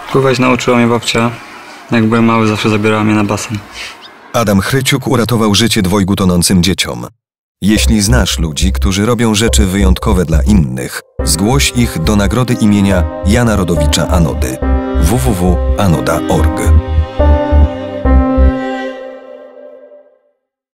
Pływać nauczyła mnie babcia. Jak byłem mały, zawsze zabierała mnie na basen. Adam Chryciuk uratował życie dwojgu tonącym dzieciom. Jeśli znasz ludzi, którzy robią rzeczy wyjątkowe dla innych, zgłoś ich do nagrody imienia Jana Rodowicza Anody. www.anoda.org